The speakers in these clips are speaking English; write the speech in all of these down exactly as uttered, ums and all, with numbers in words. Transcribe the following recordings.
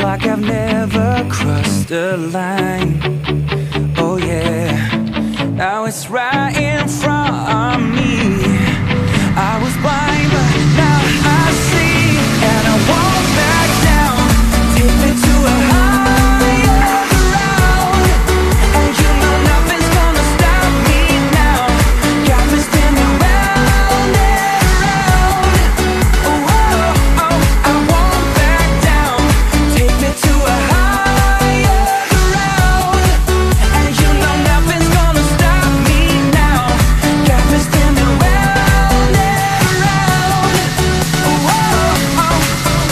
like I've never crossed the line. Oh yeah, now it's right in front of me. I was blind, but now I see, and I won't back down. Take me to a higher ground, and you know nothing's gonna stop me now. Got me spinning round and round. Oh, oh, oh, I won't back down. Take me to a higher ground, and you know nothing's gonna stop me now. Got me spinning round and round. Oh, oh, oh.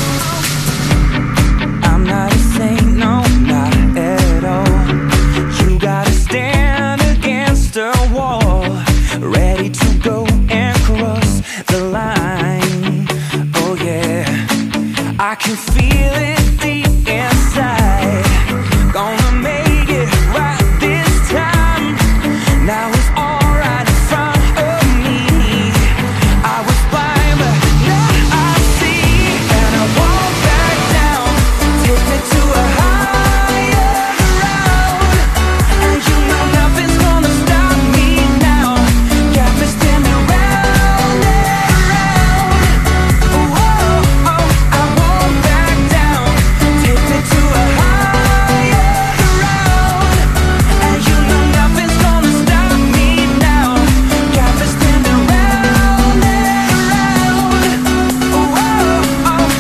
I'm not a saint, no, not at all. You gotta stand against a wall, ready to go and cross the line. Oh yeah, I can feel it deep inside. Gonna make it right this time. Now it's all right in front of me. I was blind, but now I see, and I won't back down. Take me to a higher ground, and you know nothing's gonna stop me now. Got me spinning round and round. Oh, oh, oh, I won't back down. Take me to a higher ground, and you know nothing's gonna stop me now. Got me spinning round and round. Oh, oh, oh.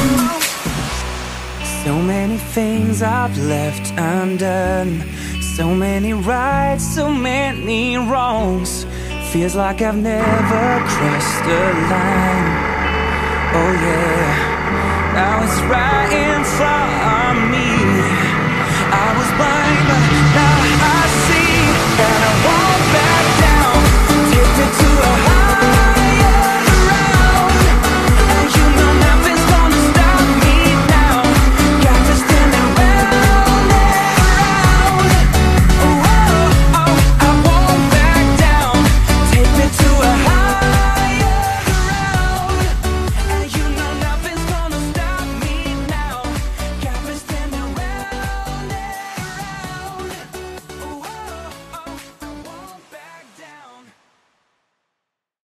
So many things I've left undone, so many rights, so many wrongs. Feels like I've never crossed the line. Oh yeah, now it's right in